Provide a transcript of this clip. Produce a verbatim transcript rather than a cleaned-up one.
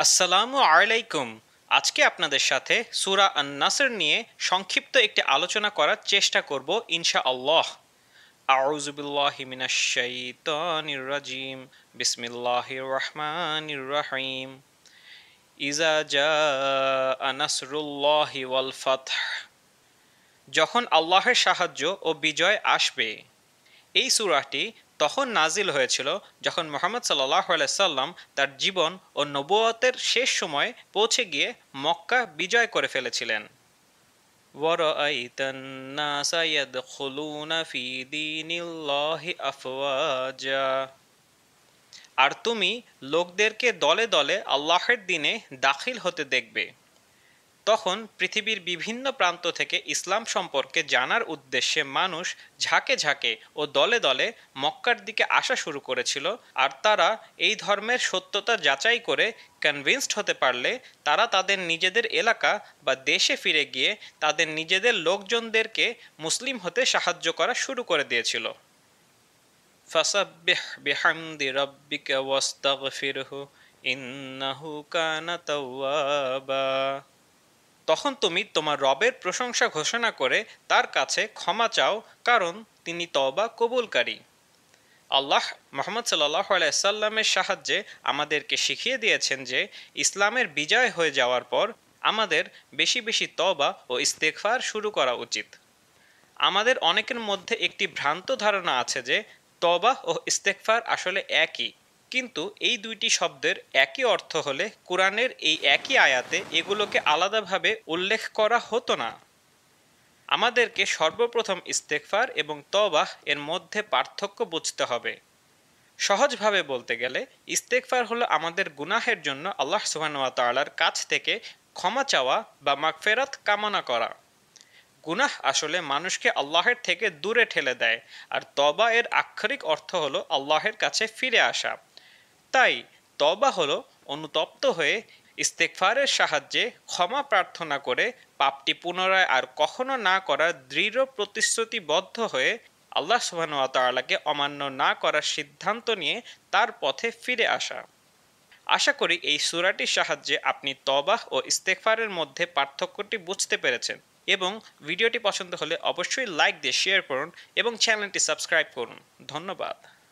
আসসালামু আলাইকুম। আজকে আপনাদের সাথে সূরা আন-নাসর নিয়ে সংক্ষিপ্ত একটি আলোচনা করার চেষ্টা করব ইনশাআল্লাহ। আউযু বিল্লাহি মিনাশ শাইতানির রাজিম। বিসমিল্লাহির রহমানির রহিম। ইজা জাআ নাসরুল্লাহি ওয়াল ফাতহ। যখন আল্লাহর সাহায্য ও বিজয় আসবে। এই সূরাটি তখন নাজিল হয়েছিল যখন মুহাম্মদ সাল্লাল্লাহু আলাইহি সাল্লাম তার জীবন ও নবুয়তের শেষ সময়ে পৌঁছে গিয়ে মক্কা বিজয় করে ফেলেছিলেন। ওয়ারাআইতান নাসা ইয়াদখুলুনা ফি দীনিল্লাহি আফওয়াজা। আর তুমি লোকদেরকে দলে দলে আল্লাহর দিনে দাখিল হতে দেখবে। তখন পৃথিবীর বিভিন্ন প্রান্ত থেকে ইসলাম সম্পর্কে জানার উদ্দেশ্যে মানুষ ঝাঁকে ঝাঁকে ও দলে দলে মক্কার দিকে আসা শুরু করেছিল, আর তারা এই ধর্মের সত্যতা যাচাই করে কনভিন্সড হতে পারলে তারা তাদের নিজেদের এলাকা বা দেশে ফিরে গিয়ে তাদের নিজেদের লোকজনদেরকে মুসলিম হতে সাহায্য করা শুরু করে দিয়েছিল। ফাসাব্বিহ বিহামদি রাব্বিকা ওয়াস্তাগফিরহু ইন্নাহু কানা তাওয়াবা। তখন তুমি তোমার রবের প্রশংসা ঘোষণা করে তার কাছে ক্ষমা চাও, কারণ তিনি তওবা কবুলকারী। আল্লাহ মুহাম্মদ সাল্লাল্লাহু আলাইহি সাল্লামের সাহায্যে আমাদেরকে শিখিয়ে দিয়েছেন যে ইসলামের বিজয় হয়ে যাওয়ার পর আমাদের বেশি বেশি তওবা ও ইস্তেগফার শুরু করা উচিত। আমাদের অনেকের মধ্যে একটি ভ্রান্ত ধারণা আছে যে তওবা ও ইস্তেগফার আসলে একই, কিন্তু এই দুইটি শব্দের একই অর্থ হলে কুরআনের এই একই আয়াতে এগুলোকে আলাদাভাবে উল্লেখ করা হতো না। আমাদেরকে সর্বপ্রথম ইস্তেগফার এবং তওবাহ এর মধ্যে পার্থক্য বুঝতে হবে। সহজভাবে বলতে গেলে ইস্তেগফার হলো আমাদের গুনাহের জন্য আল্লাহ সুবহানাহু ওয়া তাআলার কাছ থেকে ক্ষমা চাওয়া বা মাগফিরাত কামনা করা। গুনাহ আসলে মানুষকে আল্লাহের থেকে দূরে ঠেলে দেয়, আর তওবা এর আক্ষরিক অর্থ হলো আল্লাহের কাছে ফিরে আসা। তাই তওবা হলো অনুতপ্ত হয়ে ইস্তেগফারের সাহায্যে ক্ষমা প্রার্থনা করে পাপটি পুনরায় আর কখনো না করার দৃঢ় প্রতিশ্রুতিবদ্ধ হয়ে আল্লাহ সুবহানাহু ওয়া তাআলাকে অমান্য না করার সিদ্ধান্ত নিয়ে তার পথে ফিরে আসা। আশা করি এই সূরাটির সাহায্যে আপনি তওবাহ ও ইস্তেগফারের মধ্যে পার্থক্যটি বুঝতে পেরেছেন, এবং ভিডিওটি পছন্দ হলে অবশ্যই লাইক দিয়ে শেয়ার করুন এবং চ্যানেলটি সাবস্ক্রাইব করুন। ধন্যবাদ।